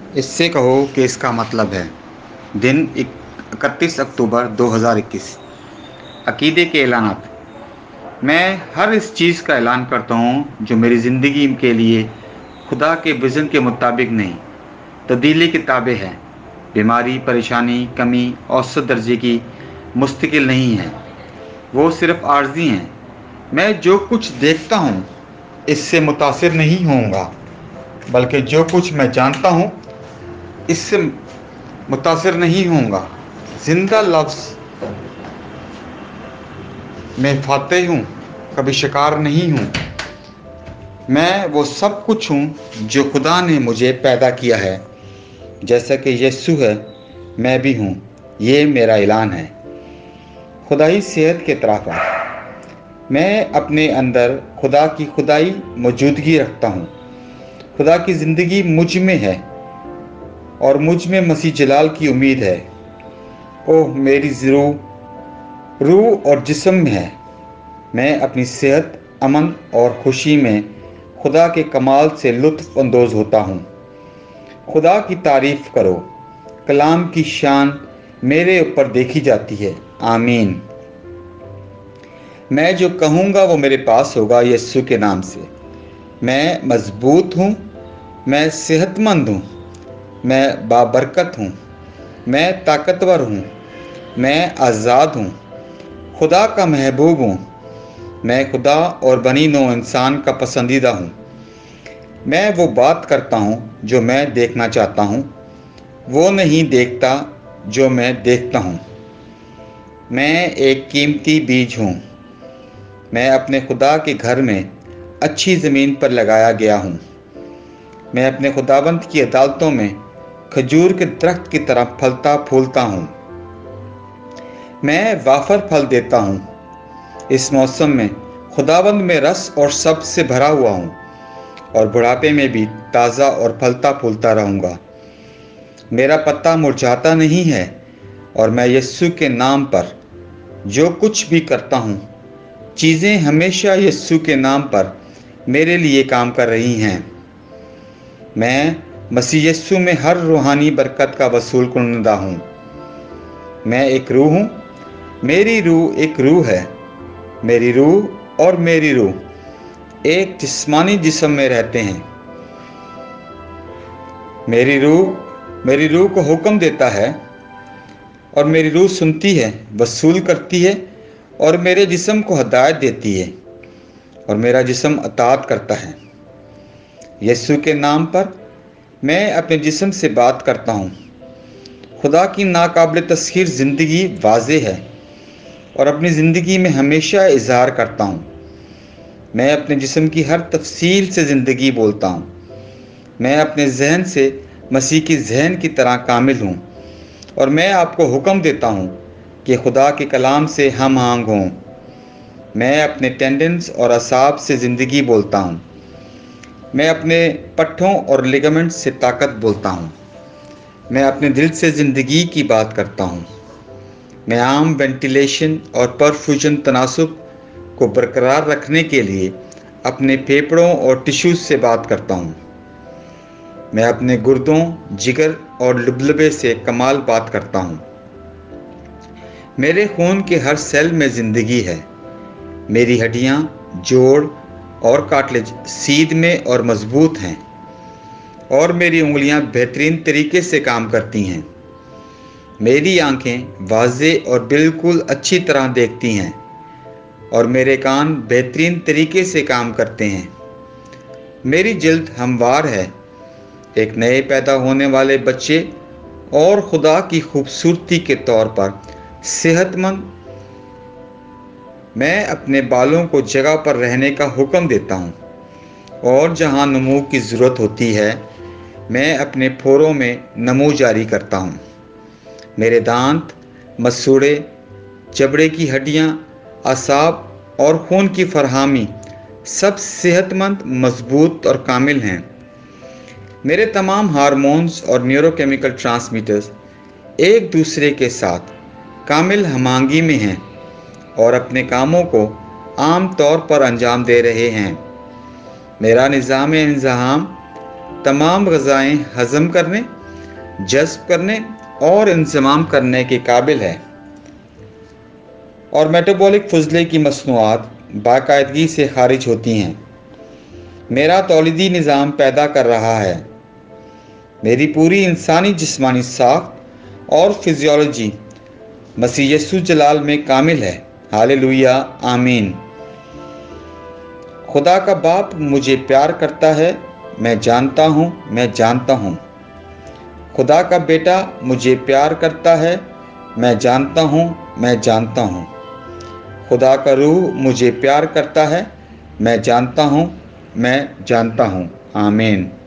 اس سے کہو کہ اس کا مطلب ہے دن 31 اکتوبر 2021 عقیدے کے اعلانات۔ میں ہر اس چیز کا اعلان کرتا ہوں جو میری زندگی کے لیے خدا کے وژن کے مطابق نہیں، تبدیلی کے تابع ہے۔ بیماری، پریشانی، کمی اوسط درجے کی مستقل نہیں ہے، وہ صرف عارضی ہیں۔ میں جو کچھ دیکھتا ہوں اس سے متاثر نہیں ہوں گا، بلکہ جو کچھ میں جانتا ہوں اس سے متاثر نہیں ہوں گا۔ زندہ لفظ میں فاتح ہوں، کبھی شکار نہیں ہوں۔ میں وہ سب کچھ ہوں جو خدا نے مجھے پیدا کیا ہے، جیسا کہ یسوع ہے میں بھی ہوں۔ یہ میرا اعلان ہے۔ خدائی صحت کے اطرافات۔ میں اپنے اندر خدا کی خدائی موجودگی رکھتا ہوں۔ خدا کی زندگی مجھ میں ہے اور مجھ میں مسیح جلال کی امید ہے۔ اوہ میری روح اور جسم میں ہے۔ میں اپنی صحت، امن اور خوشی میں خدا کے کمال سے لطف اندوز ہوتا ہوں۔ خدا کی تعریف کرو۔ کلام کی شان میرے اوپر دیکھی جاتی ہے۔ آمین۔ میں جو کہوں گا وہ میرے پاس ہوگا یسوع کے نام سے۔ میں مضبوط ہوں، میں صحت مند ہوں، میں بابرکت ہوں، میں طاقتور ہوں، میں آزاد ہوں، خدا کا محبوب ہوں۔ میں خدا اور بنی نوع انسان کا پسندیدہ ہوں۔ میں وہ بات کرتا ہوں جو میں دیکھنا چاہتا ہوں، وہ نہیں دیکھتا جو میں دیکھتا ہوں۔ میں ایک قیمتی بیج ہوں۔ میں اپنے خدا کے گھر میں اچھی زمین پر لگایا گیا ہوں۔ میں اپنے خداوند کی عدالتوں میں کھجور کے درخت کی طرح پھلتا پھولتا ہوں۔ میں وافر پھل دیتا ہوں۔ اس موسم میں خداوند میں رس اور سب سے بھرا ہوا ہوں، اور بڑھاپے میں بھی تازہ اور پھلتا پھولتا رہوں گا۔ میرا پتا مرجھاتا نہیں ہے، اور میں یسوع کے نام پر جو کچھ بھی کرتا ہوں، چیزیں ہمیشہ یسوع کے نام پر میرے لیے کام کر رہی ہیں۔ میں مسیح یسوع میں ہر روحانی برکت کا وصول کنندہ ہوں۔ میں ایک روح ہوں۔ میری روح ایک روح ہے۔ میری روح اور میری روح ایک جسمانی جسم میں رہتے ہیں۔ میری روح کو حکم دیتا ہے، اور میری روح سنتی ہے، وصول کرتی ہے، اور میرے جسم کو ہدایت دیتی ہے، اور میرا جسم اطاعت کرتا ہے۔ یسوع کے نام پر میں اپنے جسم سے بات کرتا ہوں۔ خدا کی ناقابل تسخیر زندگی واضح ہے، اور اپنی زندگی میں ہمیشہ اظہار کرتا ہوں۔ میں اپنے جسم کی ہر تفصیل سے زندگی بولتا ہوں۔ میں اپنے ذہن سے مسیح کی ذہن کی طرح کامل ہوں، اور میں آپ کو حکم دیتا ہوں کہ خدا کے کلام سے ہم آہنگ ہوں۔ میں اپنے ٹینڈنز اور اعصاب سے زندگی بولتا ہوں۔ میں اپنے پٹھوں اور لیگمنٹ سے طاقت بولتا ہوں۔ میں اپنے دل سے زندگی کی بات کرتا ہوں۔ میں عام وینٹیلیشن اور پرفیوژن تناسب کو برقرار رکھنے کے لیے اپنے پھیپھڑوں اور ٹشوز سے بات کرتا ہوں۔ میں اپنے گردوں، جگر اور لبلبے سے کمال بات کرتا ہوں۔ میرے خون کے ہر سیل میں زندگی ہے۔ میری ہڈیاں، جوڑ اور کارٹلیج سیدھ میں اور مضبوط ہیں، اور میری انگلیاں بہترین طریقے سے کام کرتی ہیں۔ میری آنکھیں واضح اور بالکل اچھی طرح دیکھتی ہیں، اور میرے کان بہترین طریقے سے کام کرتے ہیں۔ میری جلد ہموار ہے۔ ایک نئے پیدا ہونے والے بچے اور خدا کی خوبصورتی کے طور پر صحت مند۔ میں اپنے بالوں کو جگہ پر رہنے کا حکم دیتا ہوں، اور جہاں نمو کی ضرورت ہوتی ہے میں اپنے پھوروں میں نمو جاری کرتا ہوں۔ میرے دانت، مسوڑے، جبڑے کی ہڈیاں، اعصاب اور خون کی فراہمی سب صحت مند، مضبوط اور کامل ہیں۔ میرے تمام ہارمونز اور نیورو کیمیکل ٹرانسمیٹرز ایک دوسرے کے ساتھ کامل ہم آہنگی میں ہیں اور اپنے کاموں کو عام طور پر انجام دے رہے ہیں۔ میرا نظام انضمام تمام غذائیں ہضم کرنے जज्ब करने और इंतज़ाम करने के काबिल है, और मेटाबॉलिक फुजले की मसनूआत बाकायदगी से खारिज होती हैं। मेरा तौलीदी निज़ाम पैदा कर रहा है। मेरी पूरी इंसानी जिस्मानी साख्त और फिजियोलॉजी मसीह यस्सु जलाल में कामिल है। हालेलुया, आमीन। खुदा का बाप मुझे प्यार करता है, मैं जानता हूँ। खुदा का बेटा मुझे प्यार करता है, मैं जानता हूँ। खुदा का रूह मुझे प्यार करता है, मैं जानता हूँ। आमीन।